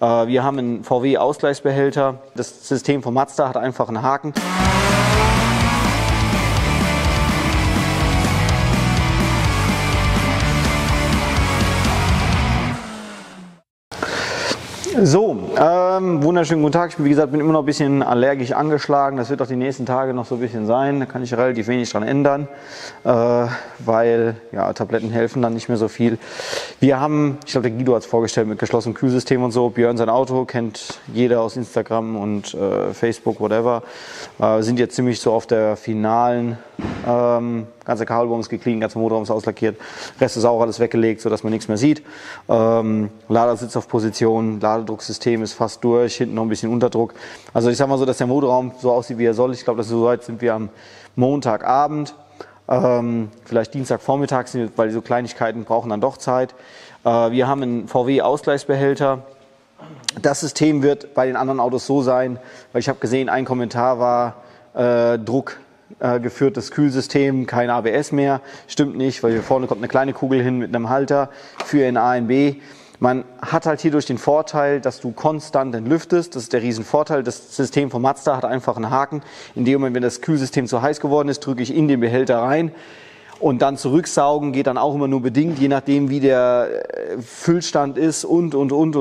Wir haben einen VW-Ausgleichsbehälter. Das System von Mazda hat einfach einen Haken. So, wunderschönen guten Tag. Ich bin, wie gesagt, immer noch ein bisschen allergisch angeschlagen. Das wird auch die nächsten Tage noch so ein bisschen sein. Da kann ich relativ wenig dran ändern, weil ja, Tabletten helfen dann nicht mehr so viel. Wir haben, ich glaube, der Guido hat es vorgestellt mit geschlossenem Kühlsystem und so. Björn sein Auto kennt jeder aus Instagram und Facebook, whatever. Sind jetzt ziemlich so auf der finalen, ganze Kabelbaum ist gecleant, ganzer Motorraum ist auslackiert. Rest ist auch alles weggelegt, sodass man nichts mehr sieht. Lader sitzt auf Position, Ladedrucksystem ist fast durch, hinten noch ein bisschen Unterdruck. Also ich sag mal so, dass der Motorraum so aussieht, wie er soll. Ich glaube, so weit sind wir am Montagabend. Vielleicht Dienstagvormittag, weil so Kleinigkeiten brauchen dann doch Zeit. Wir haben einen VW-Ausgleichsbehälter. Das System wird bei den anderen Autos so sein, weil ich habe gesehen, ein Kommentar war Druck. Geführtes Kühlsystem, kein ABS mehr. Stimmt nicht, weil hier vorne kommt eine kleine Kugel hin mit einem Halter für in A und B. Man hat halt hierdurch den Vorteil, dass du konstant entlüftest. Das ist der Riesenvorteil. Das System von Mazda hat einfach einen Haken. In dem Moment, wenn das Kühlsystem zu heiß geworden ist, drücke ich in den Behälter rein. Und dann zurücksaugen geht dann auch immer nur bedingt, je nachdem wie der Füllstand ist und.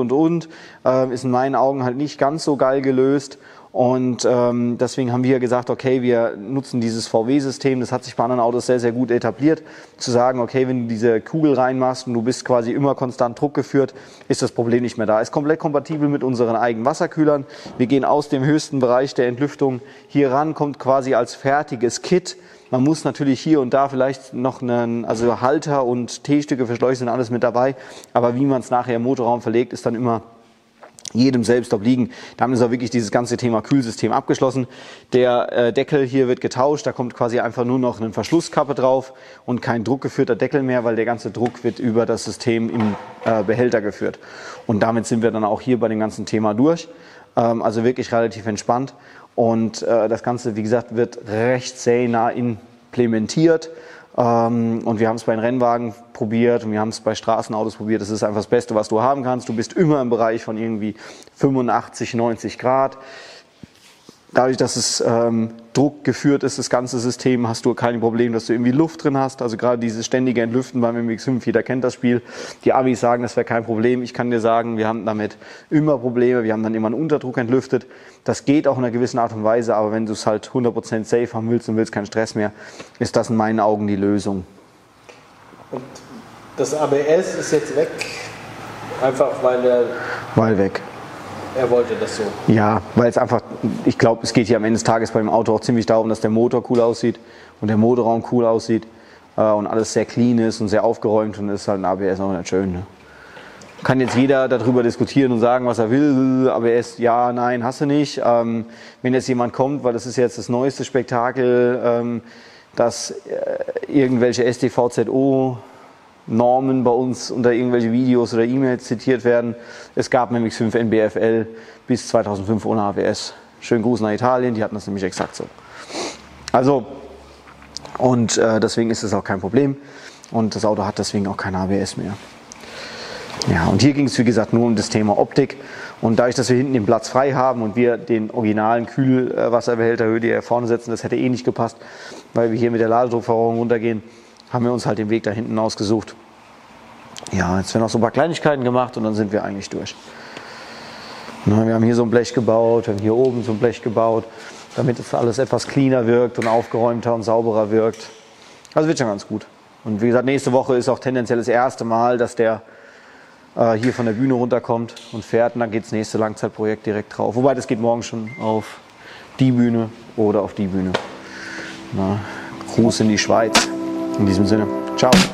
Ist in meinen Augen halt nicht ganz so geil gelöst. Und deswegen haben wir gesagt, okay, wir nutzen dieses VW-System, das hat sich bei anderen Autos sehr, sehr gut etabliert, zu sagen, okay, wenn du diese Kugel reinmachst und du bist quasi immer konstant Druck geführt, ist das Problem nicht mehr da. Ist komplett kompatibel mit unseren eigenen Wasserkühlern. Wir gehen aus dem höchsten Bereich der Entlüftung hier ran, kommt quasi als fertiges Kit. Man muss natürlich hier und da vielleicht noch einen, also Halter und T-Stücke für Schläuche sind alles mit dabei, aber wie man es nachher im Motorraum verlegt, ist dann immer jedem selbst obliegen. Damit ist auch wirklich dieses ganze Thema Kühlsystem abgeschlossen. Der Deckel hier wird getauscht, da kommt quasi einfach nur noch eine Verschlusskappe drauf und kein druckgeführter Deckel mehr, weil der ganze Druck wird über das System im Behälter geführt. Und damit sind wir dann auch hier bei dem ganzen Thema durch. Also wirklich relativ entspannt. Und das Ganze, wie gesagt, wird recht seriennah implementiert. Und wir haben es bei den Rennwagen probiert und wir haben es bei Straßenautos probiert. Das ist einfach das Beste, was du haben kannst. Du bist immer im Bereich von irgendwie 85, 90 Grad. Dadurch, dass es druckgeführt ist, das ganze System, hast du kein Problem, dass du irgendwie Luft drin hast. Also gerade dieses ständige Entlüften beim MX-5, jeder kennt das Spiel. Die Amis sagen, das wäre kein Problem. Ich kann dir sagen, wir haben damit immer Probleme. Wir haben dann immer einen Unterdruck entlüftet. Das geht auch in einer gewissen Art und Weise, aber wenn du es halt 100% safe haben willst und willst keinen Stress mehr, ist das in meinen Augen die Lösung. Und das ABS ist jetzt weg, einfach weil weg. Er wollte das so. Ja, weil es einfach, ich glaube, es geht hier am Ende des Tages bei dem Auto auch ziemlich darum, dass der Motor cool aussieht und der Motorraum cool aussieht und alles sehr clean ist und sehr aufgeräumt und ist halt ein ABS auch nicht schön. Ne? Kann jetzt jeder darüber diskutieren und sagen, was er will, ABS, ja, nein, hast du nicht. Wenn jetzt jemand kommt, weil das ist jetzt das neueste Spektakel, dass irgendwelche StVZO Normen bei uns unter irgendwelche Videos oder E-Mails zitiert werden. Es gab einen MX-5 NBFL bis 2005 ohne ABS. Schönen Gruß nach Italien, die hatten das nämlich exakt so. Also, und deswegen ist es auch kein Problem. Und das Auto hat deswegen auch kein ABS mehr. Ja, und hier ging es, wie gesagt, nur um das Thema Optik. Und dadurch, dass wir hinten den Platz frei haben und wir den originalen Kühlwasserbehälter hier vorne setzen, das hätte eh nicht gepasst, weil wir hier mit der Ladedruckverrohrung runtergehen, haben wir uns halt den Weg da hinten ausgesucht. Ja, jetzt werden noch so ein paar Kleinigkeiten gemacht und dann sind wir eigentlich durch. Na, wir haben hier so ein Blech gebaut, wir haben hier oben so ein Blech gebaut, damit es alles etwas cleaner wirkt und aufgeräumter und sauberer wirkt. Also wird schon ganz gut. Und wie gesagt, nächste Woche ist auch tendenziell das erste Mal, dass der hier von der Bühne runterkommt und fährt. Und dann geht das nächste Langzeitprojekt direkt drauf. Wobei, das geht morgen schon auf die Bühne oder auf die Bühne. Na, Gruß in die Schweiz. In diesem Sinne, ciao.